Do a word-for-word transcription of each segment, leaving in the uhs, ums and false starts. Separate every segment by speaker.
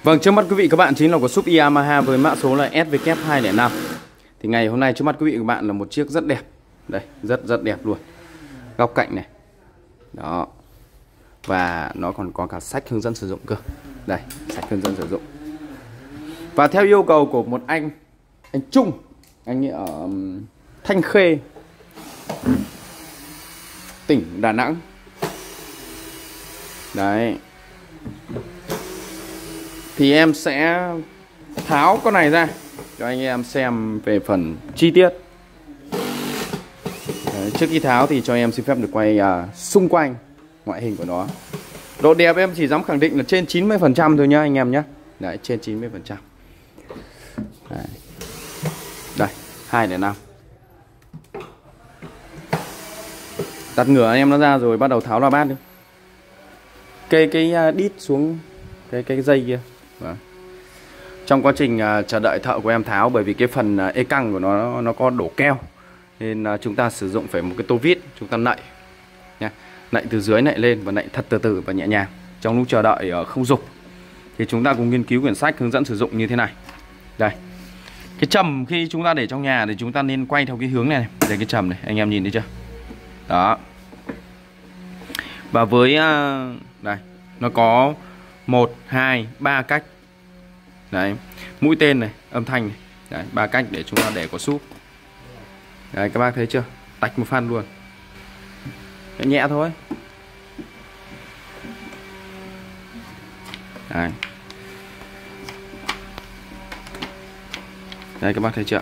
Speaker 1: Vâng, trước mắt quý vị các bạn chính là của shop Yamaha với mã số là S W hai không năm. Thì ngày hôm nay trước mắt quý vị các bạn là một chiếc rất đẹp. Đây, rất rất đẹp luôn. Góc cạnh này. Đó. Và nó còn có cả sách hướng dẫn sử dụng cơ. Đây, sách hướng dẫn sử dụng. Và theo yêu cầu của một anh anh Trung, anh ấy ở Thanh Khê, tỉnh Đà Nẵng. Đấy. Thì em sẽ tháo con này ra cho anh em xem về phần chi tiết. Đấy, trước khi tháo thì cho em xin phép được quay uh, xung quanh ngoại hình của nó. Độ đẹp em chỉ dám khẳng định là trên chín mươi phần trăm thôi nhá anh em nhé. Đấy, trên chín mươi phần trăm. Đấy. Đây, hai không năm. Đặt ngửa anh em nó ra rồi bắt đầu tháo loa bát đi. Cây cái uh, đít xuống cái cái dây kia. Đấy. Trong quá trình uh, chờ đợi thợ của em tháo, bởi vì cái phần uh, ê căng của nó nó có đổ keo nên uh, chúng ta sử dụng phải một cái tô vít, chúng ta nạy nha, nạy từ dưới nạy lên và nạy thật từ từ và nhẹ nhàng. Trong lúc chờ đợi uh, không dục thì chúng ta cùng nghiên cứu quyển sách hướng dẫn sử dụng như thế này. Đây, cái trầm khi chúng ta để trong nhà thì chúng ta nên quay theo cái hướng này, này. Đây cái trầm này, anh em nhìn thấy chưa? Đó. Và với uh, đây, nó có một, hai, ba cách. Đấy, mũi tên này, âm thanh này. Đấy, ba cách để chúng ta để có súp. Đấy, các bác thấy chưa? Tạch một phát luôn. Đấy, nhẹ thôi. Đấy. Đây các bác thấy chưa?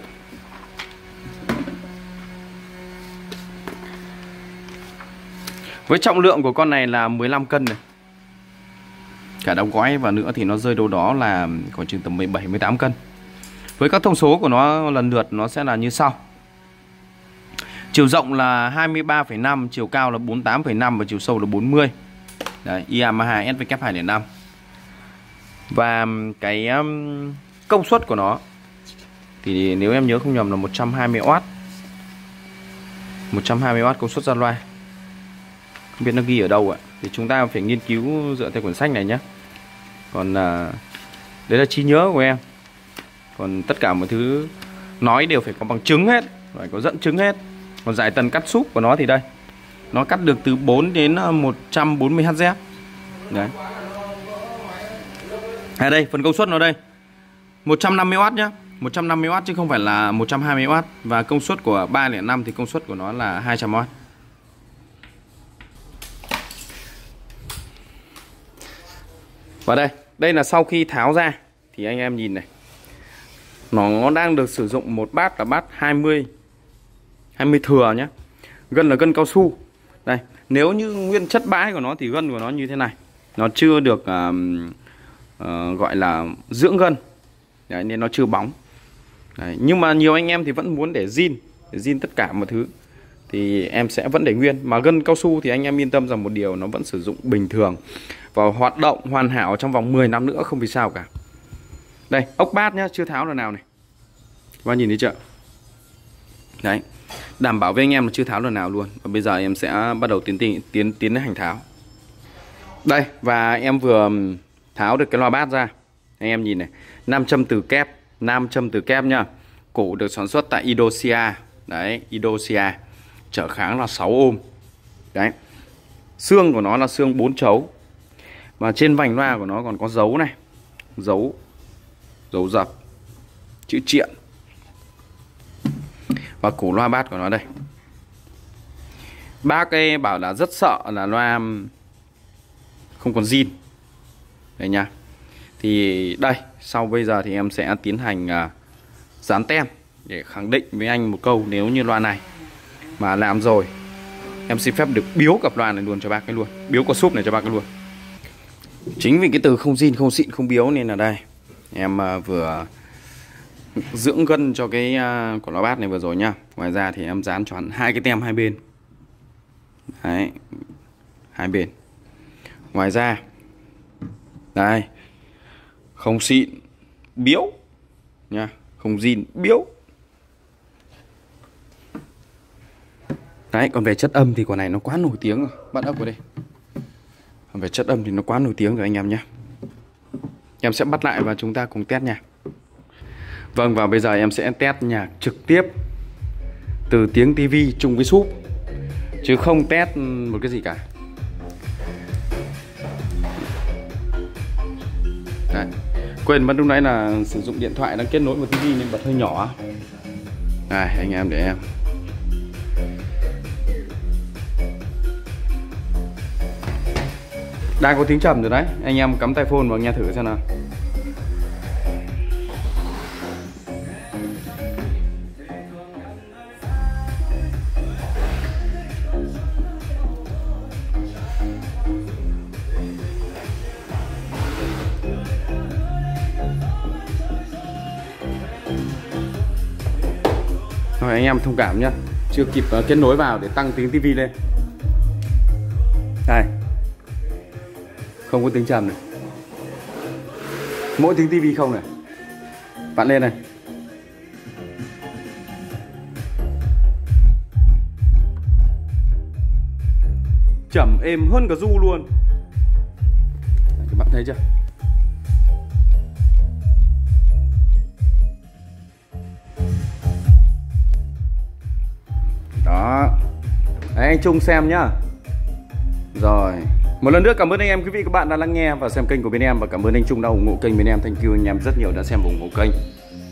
Speaker 1: Với trọng lượng của con này là mười lăm cân này. Cả đóng gói và nữa thì nó rơi đâu đó là khoảng chừng tầm mười bảy mười tám cân. Với các thông số của nó lần lượt nó sẽ là như sau. Chiều rộng là hai mươi ba phẩy năm, chiều cao là bốn mươi tám phẩy năm và chiều sâu là bốn mươi. Đấy, Yamaha S W hai không năm. Và cái um, công suất của nó thì nếu em nhớ không nhầm là một trăm hai mươi oát. một trăm hai mươi oát công suất ra loa. Không biết nó ghi ở đâu ạ. Thì chúng ta phải nghiên cứu dựa theo quyển sách này nhé. Còn à, đấy là trí nhớ của em. Còn tất cả mọi thứ nói đều phải có bằng chứng hết, phải có dẫn chứng hết. Còn giải tần cắt súp của nó thì đây, nó cắt được từ bốn đến một trăm bốn mươi héc. Đấy. À đây, phần công suất nó đây, một trăm năm mươi oát nhá, một trăm năm mươi oát chứ không phải là một trăm hai mươi oát. Và công suất của ba không năm thì công suất của nó là hai trăm oát. Và đây, đây là sau khi tháo ra thì anh em nhìn này, nó đang được sử dụng một bát là bát hai mươi hai mươi thừa nhé. Gân là gân cao su. Đây, nếu như nguyên chất bãi của nó thì gân của nó như thế này. Nó chưa được uh, uh, gọi là dưỡng gân. Đấy, nên nó chưa bóng. Đấy, nhưng mà nhiều anh em thì vẫn muốn để zin, để zin tất cả mọi thứ thì em sẽ vẫn để nguyên. Mà gân cao su thì anh em yên tâm rằng một điều, nó vẫn sử dụng bình thường và hoạt động hoàn hảo trong vòng mười năm nữa không vì sao cả. Đây, ốc bát nhá, chưa tháo lần nào này. Các bạn nhìn thấy chưa? Đấy, đảm bảo với anh em là chưa tháo lần nào luôn. Và bây giờ em sẽ bắt đầu tiến tiến tiến tiến đến hành tháo. Đây, và em vừa tháo được cái loa bát ra. Anh em nhìn này, nam châm từ kép, nam châm từ kép nhá. Củ được sản xuất tại Indonesia. Đấy, Indonesia. Trở kháng là sáu ôm. Đấy. Xương của nó là xương bốn chấu. Và trên vành loa của nó còn có dấu này, dấu dấu dập, chữ triện. Và củ loa bát của nó đây. Bác ấy bảo là rất sợ là loa không còn zin. Đây nha. Thì đây, sau bây giờ thì em sẽ tiến hành uh, dán tem để khẳng định với anh một câu. Nếu như loa này mà làm rồi, em xin phép được biếu cặp loa này luôn cho bác cái luôn, biếu con súp này cho bác cái luôn. Chính vì cái từ không zin, không xịn, không biếu nên là đây em uh, vừa dưỡng gân cho cái uh, của loa bát này vừa rồi nhá. Ngoài ra thì em dán cho hẳn hai cái tem hai bên. Đấy, hai bên. Ngoài ra đây, không xịn, biếu nha, không zin, biếu. Đấy, còn về chất âm thì con này nó quá nổi tiếng rồi. Bắt ấp vào đây. Còn về chất âm thì nó quá nổi tiếng rồi anh em nhé. Em sẽ bắt lại và chúng ta cùng test nhạc. Vâng, và bây giờ em sẽ test nhạc trực tiếp từ tiếng tivi chung với súp, chứ không test một cái gì cả. Đấy. Quên mất lúc nãy là sử dụng điện thoại đang kết nối một tivi nên bật hơi nhỏ. Này anh em để em. Đang có tiếng trầm rồi đấy. Anh em cắm tai phone vào nghe thử xem nào. Rồi anh em thông cảm nhá, chưa kịp uh, kết nối vào để tăng tiếng tivi lên. Đây, không có tiếng trầm này, mỗi tiếng tivi không này. Vặn lên này. Trầm êm hơn cả du luôn. Đấy, các bạn thấy chưa? Đó. Đấy, anh Trung xem nhá. Rồi, một lần nữa cảm ơn anh em quý vị các bạn đã lắng nghe và xem kênh của bên em, và cảm ơn anh Trung đã ủng hộ kênh bên em. Thank you anh em rất nhiều đã xem và ủng hộ kênh.